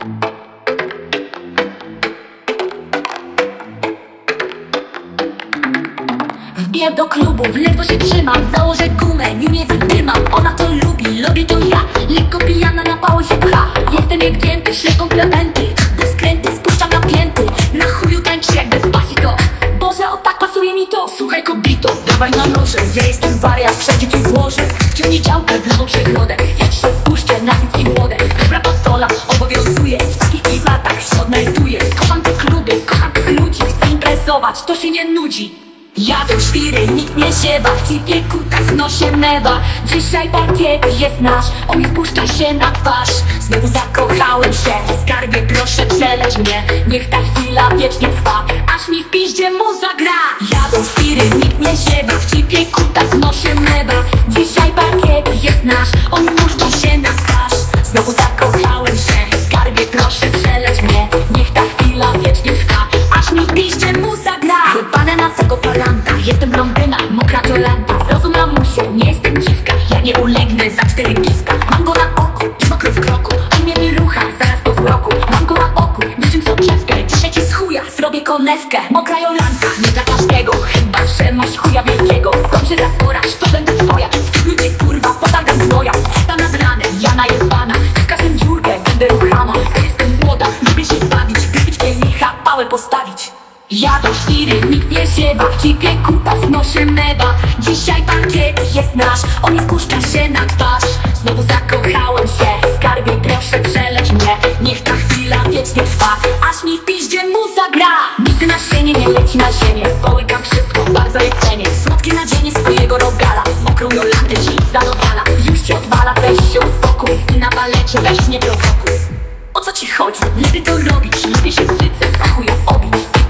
Wbijam do klubu, ledwo się trzymam. Założę gumę, nie wydymam. Ona to lubi, lubię to ja. Lekko pijana, na pało się pcha. Jestem jak gięty, szle komplementy. Bez skręty, spuszczam napięty. Na chuju tańczy jak Despacito. Boże, o tak pasuje mi to. Słuchaj kobito, dawaj na noże. Ja jestem wariat, wszędzie ci włożę. Wciągnij działkę w nową przygodę. Ja ci się spuszczę na nic i młode. Dobra patola obowiązuje. W takich klimatach się odnajduję. Kocham te kluby, kocham tych ludzi. Chcę imprezować, to się nie nudzi. Jadą świry, nikt nie siewa. W cipie kuta w nosie mewa. Dzisiaj parkiet jest nasz. On mi spuszcza się na twarz. Znowu zakochałem się. Skarbie, proszę przeleć mnie. Niech ta chwila wiecznie trwa, aż mi w piździe muza gra. Jadą świry, nikt nie siewa. W cipie kuta w nosie mewa. Dzisiaj parkiet jest nasz. On mi spuszcza się na twarz. Znowu zakochałem się. Skarbie, proszę przeleć mnie. Niech ta chwila wiecznie trwa, aż mi w piździe muza gra. Wypadę na tego palanta. Jestem blondyna, mokra Jolanta. Zrozum mamusiu, nie jestem dziwka. Ja nie ulegnę za 4 piwka. Mam go na oku, i mokro w kroku. On mnie wyrucha, zaraz po wzroku. Mam go na oku, niczym soczewkę. Dzisiaj ci z chuja zrobię konewkę. Mokra Jolanta, nie dla każdego. Chyba, że masz chuja wielkiego. Dobrze zaporaż, to będę twoja. Ludzie kurwa, potagam znoja. Ta nad ranem, ja najebana. W każdym dziurkę będę ruchana. Jestem młoda, lubię się bawić. Wypić kielicha, pałę postawić. Jadą świry, nikt nie siewa. W cipie kuta w nosie mewa. Dzisiaj parkiet jest nasz. On mi spuszcza się na twarz. Znowu zakochałem się. Skarbie, proszę przeleć mnie. Niech ta chwila wiecznie trwa, aż mi w piździe muza gra. Nigdy nasienie nie leci na ziemię. Połykam wszystko, bardzo je cenię. Słodkie nadzienie swojego rogala. Mokrą Jolantę ci zadowala. Już cię odwala, weź się uspokój. I na balecie weź nie prowokuj. O co ci chodzi? Lubię to robić. Lubię się cycem, a chuja obić.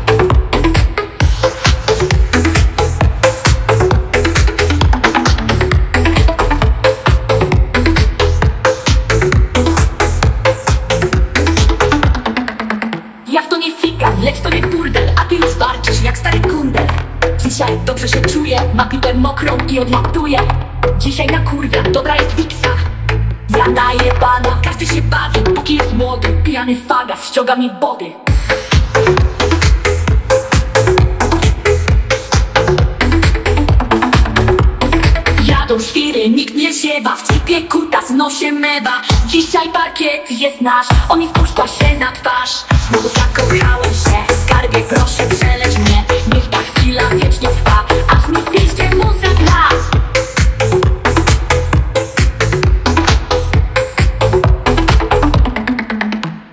Lecz to nie burdel, a ty już walczysz jak stary kundel. Dzisiaj dobrze się czuję, ma pipę mokrą i odlatuję. Dzisiaj na kurwę, dobra jest wiksa. Ja daję pana, każdy się bawi, póki jest młody. Pijany fagas ściąga mi body. Jadą świry, nikt nie siewa. W cipie kuta w nosie mewa. Dzisiaj parkiet jest nasz. On mi spuszcza się na twarz. Znowu zakochałem się. Skarbie, proszę przeleć